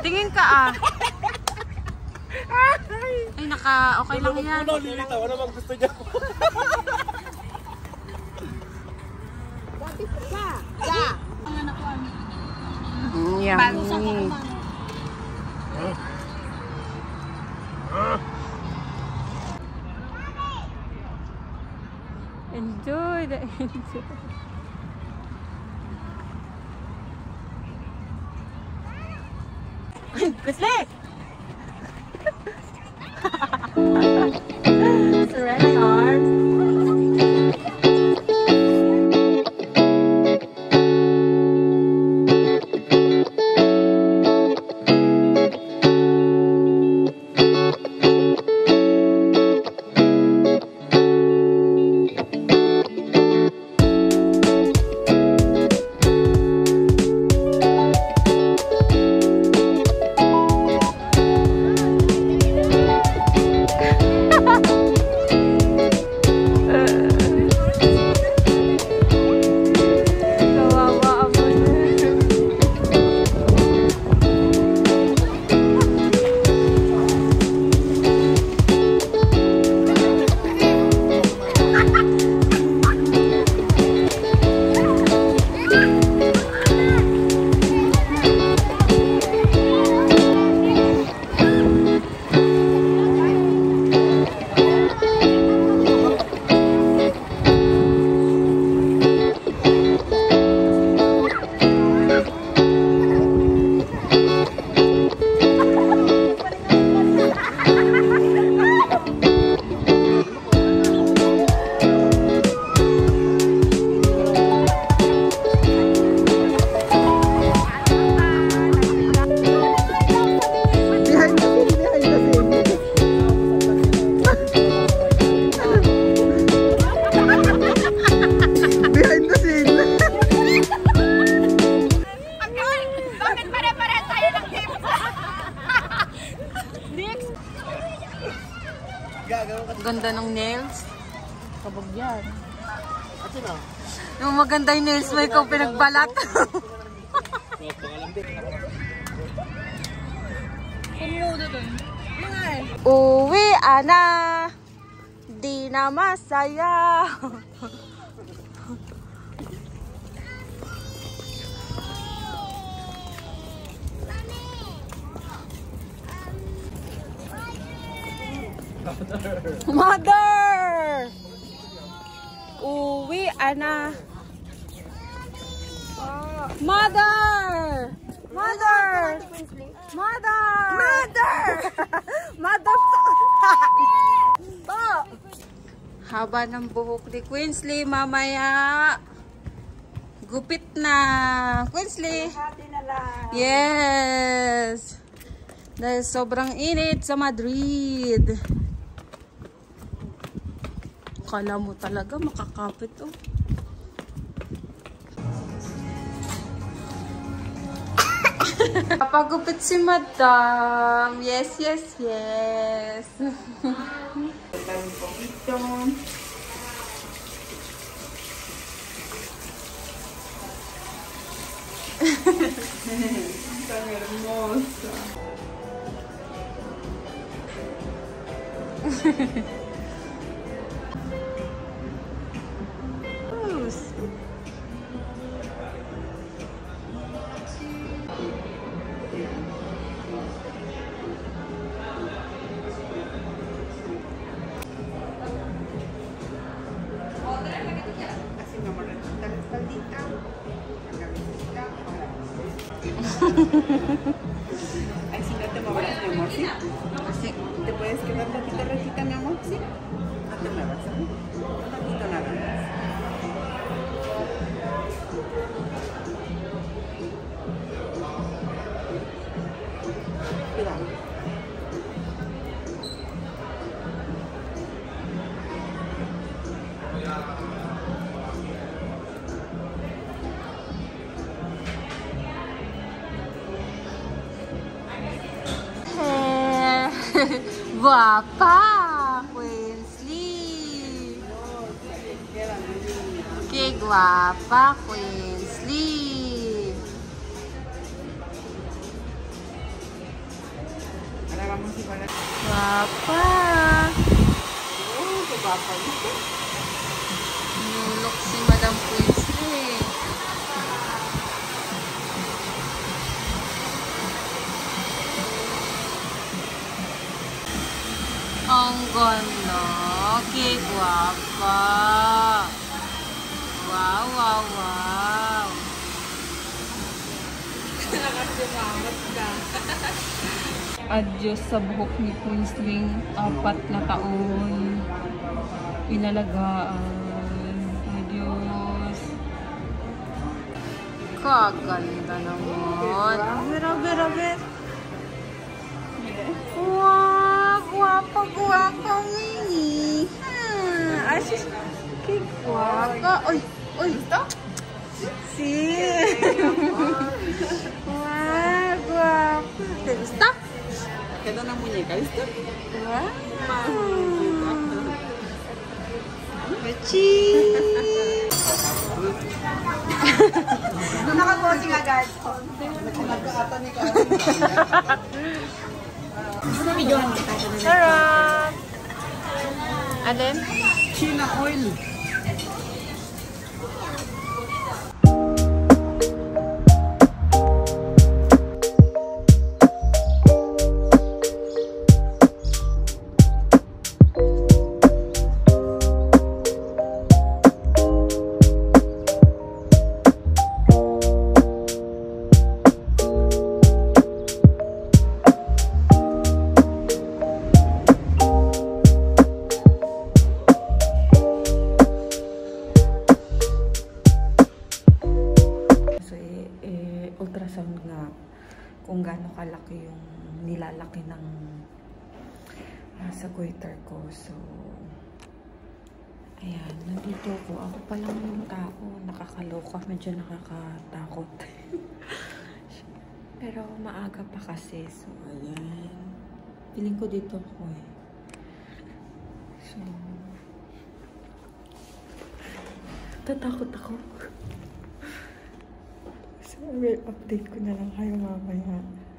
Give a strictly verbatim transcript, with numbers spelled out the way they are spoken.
Tingin ka ah. Ay, naka, okay lang yan. Ano, lilitaw, ano bang gusto niya? Bakit ka? Ka! Ang anak ko ano? Yummy. Enjoy the enjoy. Kusli! Surrender arms. Ganda ng nails. Kabog yan. Yung maganda yung nails mo, ikaw pinagbalat. Uwi ana, di na masaya. Mother! Uwi ana. Mother! Mother! Mother! Mother! Mother! Po! Haba ng buhok ni Queensley mamaya. Gupit na. Queensley. Yes. Dahil sobrang init sa Madrid. Kala mo talaga makakapit oh. Papagupit si Madam. Yes, yes, yes. Tan hermosa. Ay, si no te muevas, mi amor, ¿sí? ¿Sí? ¿Te puedes quedar un poquito recita, mi amor? ¿Sí? No te muevas, ¿sí? Un poquito nada más. Cuidado. Guapa, Queensley. Qué guapa, Queensley. Guwapa. Oh, guwapa ito. Nulok si Madam Quinsley. Ang ganda. Okay, guwapa. Wow, wow, wow. Nakasimangot ka. Adyos sa buhok ni Quinsley, apat na taon. Pinalagaan. Adyos. Kaganda naman. Bera, bera, bera. Wow, guwapa, guwapa, Mini. Ah, asis. Que guapa. Uy, uy. Sí. Wow, guapa. ¿Te gusta? Queda na muñeca, ¿listo? Wow. Mechi. Nakaposing agad. Nagkaata ni ka. Sarap. Alin? China oil. Ultrasound nga kung gaano kalaki yung nilalaki ng uh, sa goiter ko. So, ayan, nandito ko. Ako pa lang yung tao. Nakakaloka. Medyo nakakatakot. Pero maaga pa kasi. So, ayan. Piling ko dito ako eh. So, tatakot ako. So, I will update ko na lang kayo mamaya.